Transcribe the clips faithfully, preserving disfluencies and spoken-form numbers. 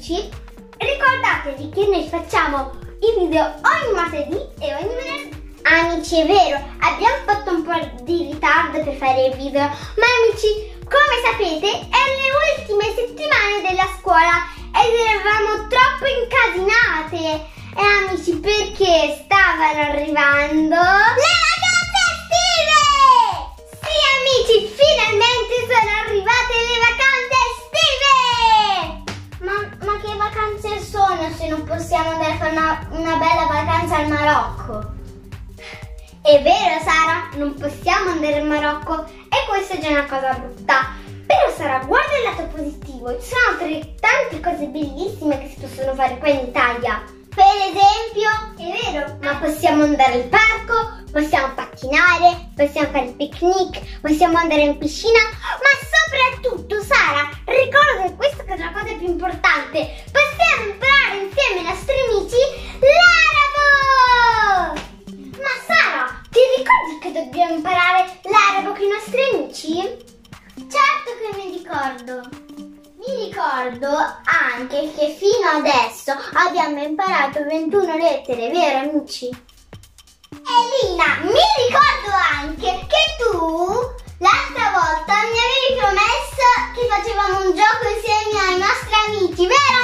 amici, ricordatevi che noi facciamo i video ogni martedì e ogni venerdì. Amici, è vero, abbiamo fatto un po' di ritardo per fare il video, ma amici, come sapete, erano le ultime settimane della scuola ed eravamo troppo incasinate. E amici, perché stavano arrivando le vacanze estive! Sì amici, finalmente sono arrivate le vacanze estive! Ma, ma che vacanze sono se non possiamo andare a fare una, una bella vacanza al Marocco? È vero Sara, non possiamo andare in Marocco e questa è già una cosa brutta. Però Sara, guarda il lato positivo, ci sono altre tante cose bellissime che si possono fare qua in Italia. Per esempio, è vero, ma possiamo andare al parco, possiamo pattinare, possiamo fare il picnic, possiamo andare in piscina, ma soprattutto Sara, ricorda che questa è la cosa più importante, possiamo imparare insieme ai nostri amici l'arabo! Ma Sara, ti ricordi che dobbiamo imparare l'arabo con i nostri amici? Certo che mi ricordo. Mi ricordo anche che fino adesso abbiamo imparato ventuno lettere, vero amici? Elina, mi ricordo anche che tu l'altra volta mi avevi promesso che facevamo un gioco insieme ai nostri amici, vero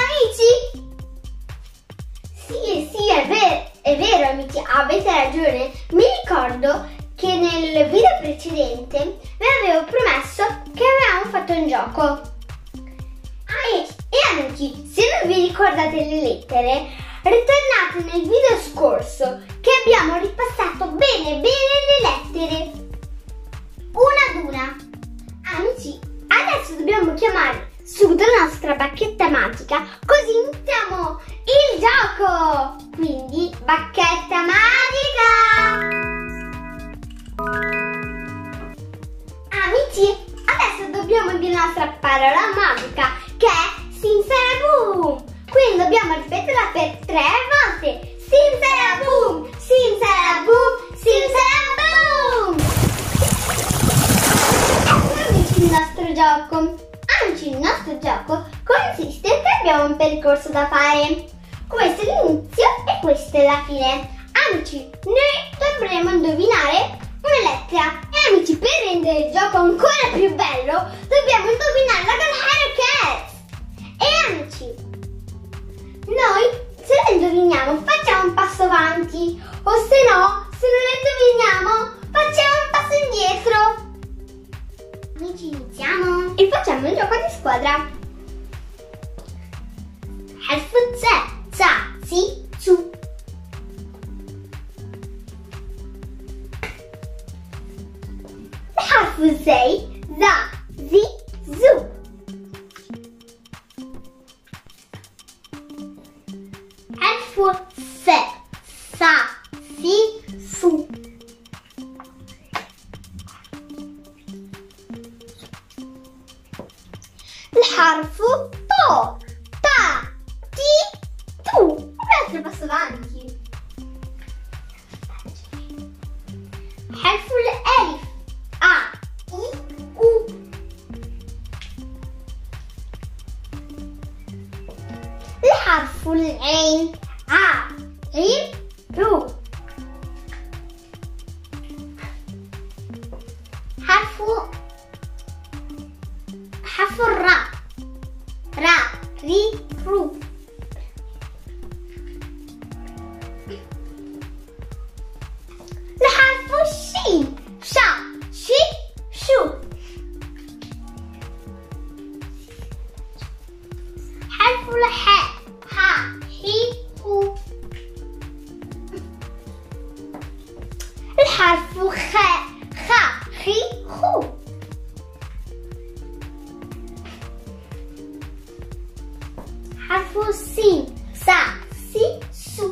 amici? Sì, sì, è vero, è vero amici, avete ragione. Mi ricordo che nel video precedente vi avevo promesso che avevamo fatto un gioco. Ah, e, e amici, se non vi ricordate le lettere, ritornate nel video scorso che abbiamo ripassato bene bene le lettere, una ad una. Amici, adesso dobbiamo chiamare subito la nostra bacchetta magica, così iniziamo il gioco. Quindi, bacchetta magica! Amici, adesso dobbiamo dire la nostra parola magica, che è Sinsalaboom. Quindi dobbiamo ripeterla per tre volte. Sinsalaboom, Sinsalaboom, Sinsalaboom. Ecco amici il nostro gioco. Amici, il nostro gioco consiste che abbiamo un percorso da fare. Questo è l'inizio e questa è la fine. Amici, noi dovremo indovinare una lettera. E amici, per rendere il gioco ancora più bello, dobbiamo indovinarla con Harry Cats. E amici, noi se la indoviniamo facciamo un passo avanti, o se no, se non la indoviniamo facciamo un passo indietro. Amici, iniziamo e facciamo il gioco di squadra. حرف ت ت سي سو. حرف زي ذا زي زو. حرف ف ف سي سو. الحرف طو تا تي تو. Un altro passo avanti. حرف الألف أ إي أو. الحرف العين ع عين رو. حرف حرف الراء را ري رو. الحرف الشين شا شي شو. حرف الحاء ها حي هو. الحرف خ خ خي خو. حرف السين سا سي سو.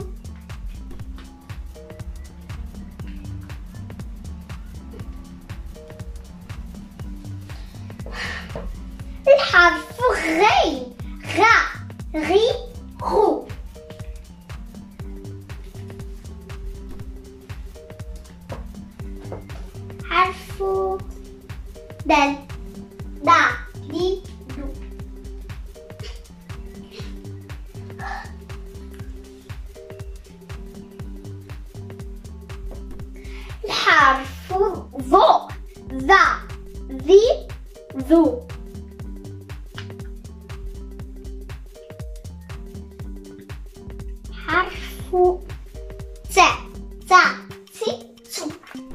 الحرف غين غا غي غو. حرف دال دا دي دو. الحرف ظ ذا ذي ذو. حرف ت ت سي سو.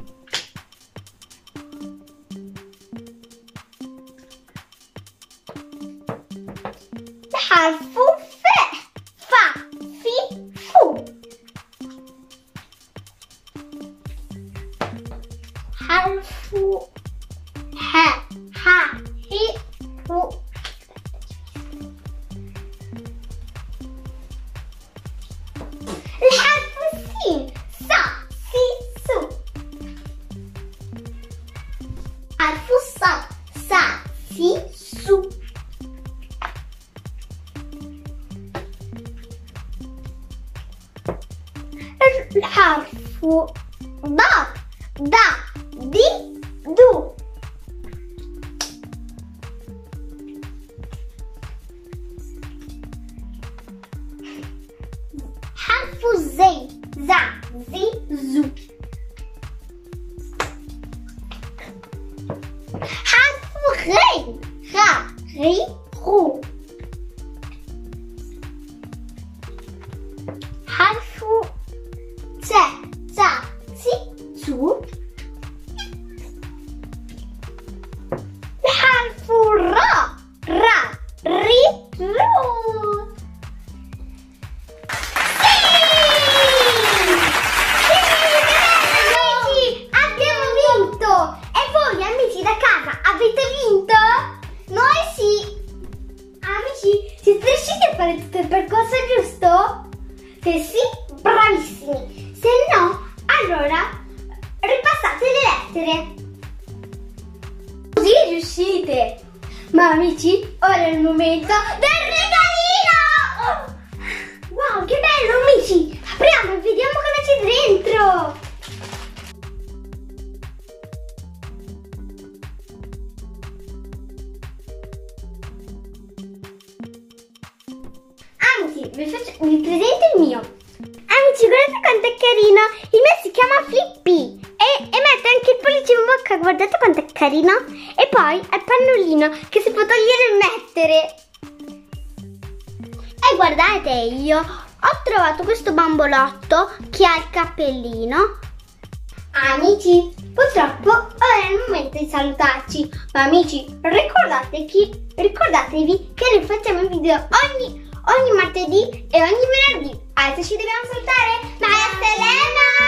حرف ف ف في فو. حرف ح ح هي هو. الحرف السين س سي سو. حرف الصاد س سي سو. الحرف ض ض دي دو. حرف الزي ز زي زو. حرف غي غ غي غو. حرف ت ت سي تو. حرف را را ري رو. Avete vinto? Noi sì! Amici, siete riusciti a fare tutto il percorso giusto? Se sì, bravissimi! Se no, allora ripassate le lettere. Così riuscite! Ma amici, ora è il momento del regalino! Wow, che bello amici! Apriamo e vediamo cosa c'è dentro! Vi, faccio, vi presento il mio. Amici, guardate quanto è carino. Il mio si chiama Flippy e, e mette anche il pollice in bocca. Guardate quanto è carino. E poi ha il pannolino che si può togliere e mettere. E guardate, io ho trovato questo bambolotto che ha il cappellino. Amici, purtroppo ora è il momento di salutarci. Ma amici, ricordate chi, ricordatevi che noi facciamo video ogni ogni martedì e ogni venerdì. Adesso ci dobbiamo salutare. Bye, Selena!